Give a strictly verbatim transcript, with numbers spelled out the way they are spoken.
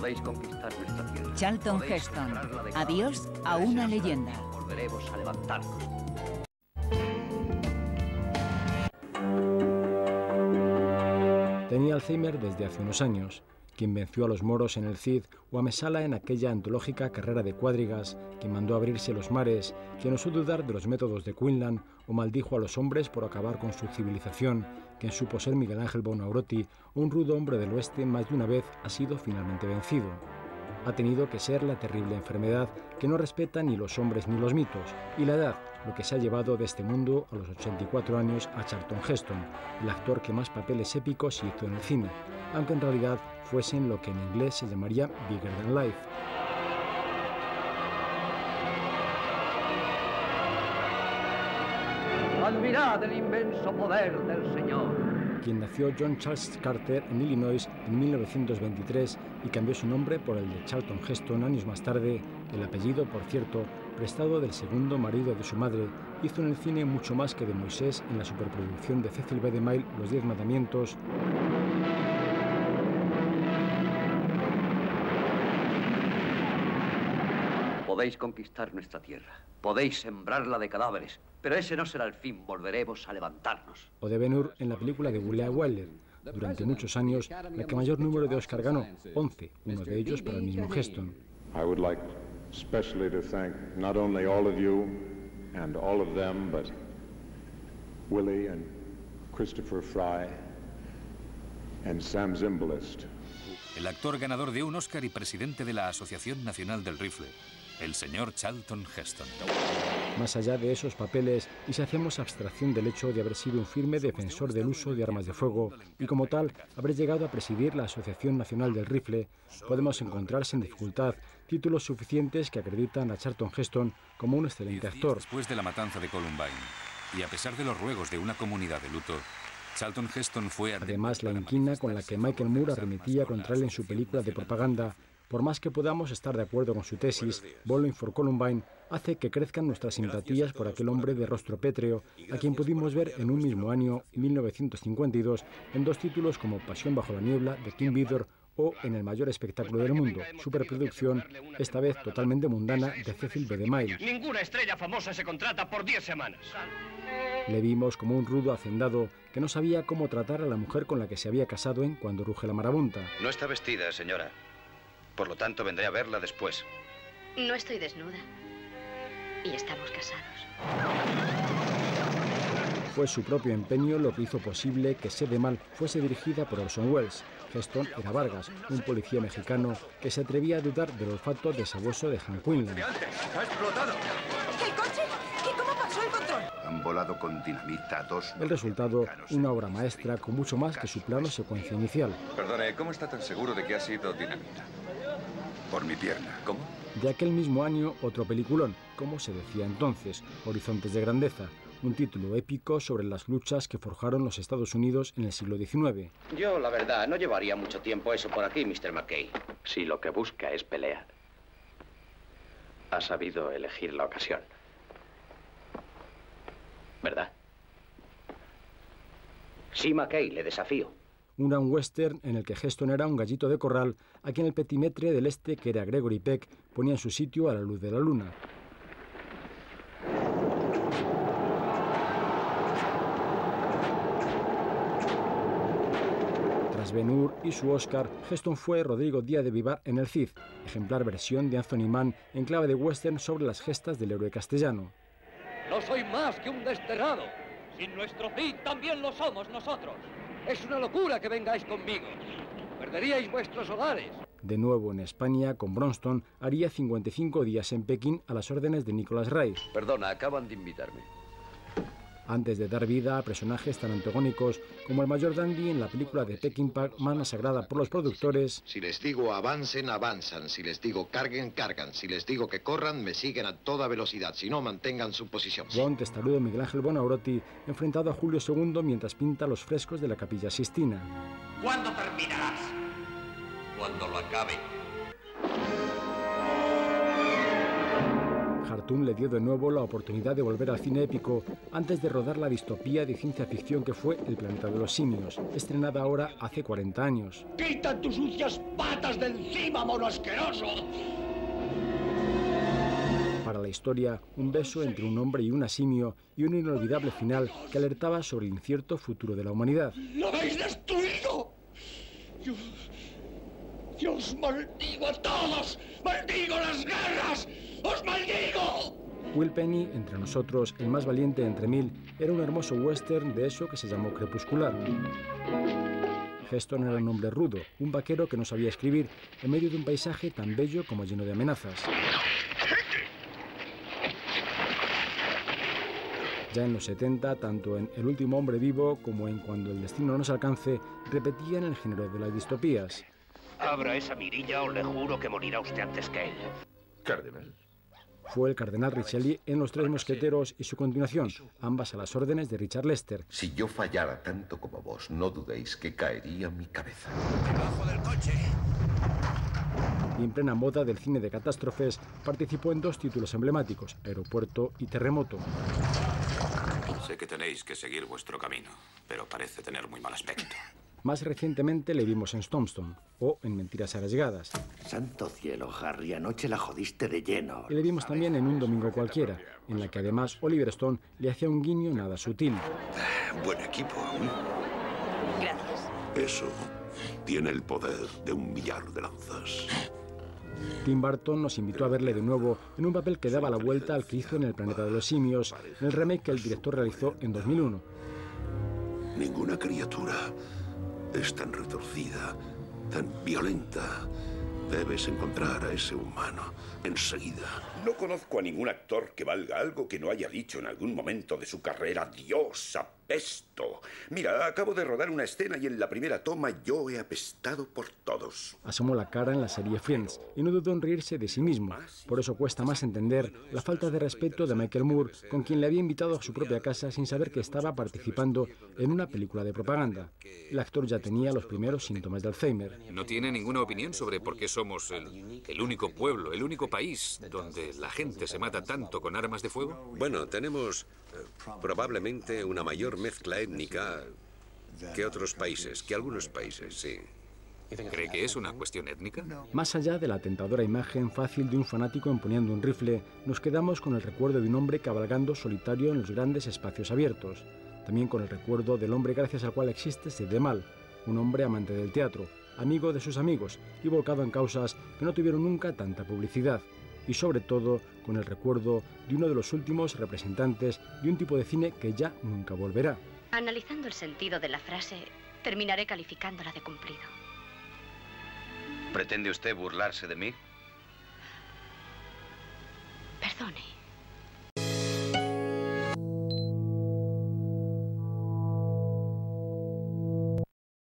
Podéis conquistar nuestra tierra. Charlton Heston. Adiós a una leyenda. Volveremos a levantarnos. Tenía Alzheimer desde hace unos años. Quien venció a los moros en el Cid o a Mesala en aquella antológica carrera de cuadrigas, quien mandó abrirse los mares, quien osó dudar de los métodos de Quinlan o maldijo a los hombres por acabar con su civilización, quien supo ser Miguel Ángel Buonarroti, un rudo hombre del oeste más de una vez ha sido finalmente vencido. Ha tenido que ser la terrible enfermedad que no respeta ni los hombres ni los mitos, y la edad, lo que se ha llevado de este mundo a los ochenta y cuatro años a Charlton Heston, el actor que más papeles épicos hizo en el cine, aunque en realidad fuesen lo que en inglés se llamaría bigger than life. Admirad el inmenso poder del Señor. Quien nació John Charles Carter en Illinois en mil novecientos veintitrés y cambió su nombre por el de Charlton Heston años más tarde, el apellido, por cierto, prestado del segundo marido de su madre, hizo en el cine mucho más que de Moisés en la superproducción de Cecil B. DeMille Los Diez Mandamientos, Podéis conquistar nuestra tierra, podéis sembrarla de cadáveres, pero ese no será el fin, volveremos a levantarnos. o de Ben-Hur en la película de William Wyler, durante muchos años la que mayor número de Oscar ganó, once, uno de ellos para el mismo Heston. I would like especially to thank not only all of you and all of them, but Willie and Christopher Fry and Sam Zimbalist. El actor ganador de un Oscar y presidente de la Asociación Nacional del Rifle, el señor Charlton Heston. Más allá de esos papeles, y si hacemos abstracción del hecho de haber sido un firme defensor del uso de armas de fuego y como tal haber llegado a presidir la Asociación Nacional del Rifle, podemos encontrar sin dificultad títulos suficientes que acreditan a Charlton Heston como un excelente actor. Después de la matanza de Columbine, y a pesar de los ruegos de una comunidad de luto, Charlton Heston fue... Además, la inquina con la que Michael Moore arremetía contra él en su película de propaganda, por más que podamos estar de acuerdo con su tesis, Bowling for Columbine, hace que crezcan nuestras simpatías por aquel hombre de rostro pétreo, a quien pudimos ver en un mismo año, mil novecientos cincuenta y dos, en dos títulos como Pasión bajo la niebla, de King Vidor, o en el mayor espectáculo del mundo, superproducción, esta vez totalmente mundana, de Cecil B. DeMille. Ninguna estrella famosa se contrata por diez semanas. Le vimos como un rudo hacendado que no sabía cómo tratar a la mujer con la que se había casado en Cuando ruge la marabunta. No está vestida, señora. Por lo tanto, vendré a verla después. No estoy desnuda. Y estamos casados. Fue su propio empeño lo que hizo posible que Sé de Mal fuese dirigida por Orson Welles. Heston era Vargas, un policía mexicano que se atrevía a dudar del olfato desabueso de Han Quinlan. ¡Ha explotado! ¿El coche? ¿Y cómo pasó el control? Han volado con dinamita dos... El resultado, una obra maestra con mucho más que su plano secuencia inicial. Perdone, ¿cómo está tan seguro de que ha sido dinamita? Por mi pierna. ¿Cómo? De aquel mismo año, otro peliculón, como se decía entonces, Horizontes de Grandeza, un título épico sobre las luchas que forjaron los Estados Unidos en el siglo diecinueve. Yo, la verdad, no llevaría mucho tiempo eso por aquí, mister McKay. Si lo que busca es pelear, ha sabido elegir la ocasión. ¿Verdad? Sí, McKay, le desafío. Un gran western en el que Heston era un gallito de corral a quien el petimetre del este, que era Gregory Peck, ponía en su sitio a la luz de la luna. Tras Ben-Hur y su Oscar, Heston fue Rodrigo Díaz de Vivar en El Cid, ejemplar versión de Anthony Mann en clave de western sobre las gestas del héroe castellano. No soy más que un desterrado. Sin nuestro Cid también lo somos nosotros. Es una locura que vengáis conmigo. Perderíais vuestros hogares. De nuevo en España, con Bronston, haría cincuenta y cinco días en Pekín a las órdenes de Nicholas Ray. Perdona, acaban de invitarme. Antes de dar vida a personajes tan antagónicos como el mayor dandy en la película de Peckinpah, más masagrada por los productores. Si les digo avancen, avanzan. Si les digo carguen, cargan. Si les digo que corran, me siguen a toda velocidad. Si no, mantengan su posición. Ron, testarudo Miguel Ángel Buonarroti, enfrentado a Julio segundo mientras pinta los frescos de la Capilla Sixtina. ¿Cuándo terminarás? Cuando lo acabe. Cartoon le dio de nuevo la oportunidad de volver al cine épico antes de rodar la distopía de ciencia ficción que fue El planeta de los simios, estrenada ahora hace cuarenta años. ¡Quita tus sucias patas de encima, mono asqueroso! Para la historia, un beso entre un hombre y una simio y un inolvidable final que alertaba sobre el incierto futuro de la humanidad. ¡Lo habéis destruido! Yo... ¡Yo os maldigo a todos! ¡Maldigo las guerras! ¡Os maldigo! Will Penny, entre nosotros, el más valiente entre mil, era un hermoso western de eso que se llamó crepuscular. Heston era un hombre rudo, un vaquero que no sabía escribir, en medio de un paisaje tan bello como lleno de amenazas. Ya en los setenta, tanto en El último hombre vivo como en Cuando el destino nos alcance, repetían el género de las distopías. Abra esa mirilla o le juro que morirá usted antes que él. Cardenal. Fue el cardenal Richelieu en Los tres mosqueteros y su continuación, ambas a las órdenes de Richard Lester. Si yo fallara tanto como vos, no dudéis que caería mi cabeza. ¡Debajo del coche! Y en plena moda del cine de catástrofes, participó en dos títulos emblemáticos, Aeropuerto y Terremoto. Sé que tenéis que seguir vuestro camino, pero parece tener muy mal aspecto. Más recientemente le vimos en Tombstone, o en Mentiras arriesgadas. Santo cielo, Harry, anoche la jodiste de lleno. Y le vimos también en Un domingo cualquiera, en la que además Oliver Stone le hacía un guiño nada sutil. Buen equipo. Gracias. Eso tiene el poder de un millar de lanzas. Tim Burton nos invitó a verle de nuevo en un papel que daba la vuelta al que hizo en El planeta de los simios, en el remake que el director realizó en dos mil uno. Ninguna criatura es tan retorcida, tan violenta. Debes encontrar a ese humano enseguida. No conozco a ningún actor que valga algo que no haya dicho en algún momento de su carrera: Dios, apesto. Mira, acabo de rodar una escena y en la primera toma yo he apestado por todos. Asomó la cara en la serie Friends y no dudó en reírse de sí mismo. Por eso cuesta más entender la falta de respeto de Michael Moore, con quien le había invitado a su propia casa sin saber que estaba participando en una película de propaganda. El actor ya tenía los primeros síntomas de Alzheimer. ¿No tiene ninguna opinión sobre por qué somos el, el único pueblo, el único país donde la gente se mata tanto con armas de fuego? Bueno, tenemos eh, probablemente una mayor mezcla étnica que otros países, que algunos países, sí. ¿Cree que es una cuestión étnica? Más allá de la tentadora imagen fácil de un fanático empuñando un rifle, nos quedamos con el recuerdo de un hombre cabalgando solitario en los grandes espacios abiertos. También con el recuerdo del hombre gracias al cual existe Sed Mal, un hombre amante del teatro, amigo de sus amigos y volcado en causas que no tuvieron nunca tanta publicidad. Y sobre todo con el recuerdo de uno de los últimos representantes de un tipo de cine que ya nunca volverá. Analizando el sentido de la frase, terminaré calificándola de cumplido. ¿Pretende usted burlarse de mí? Perdone.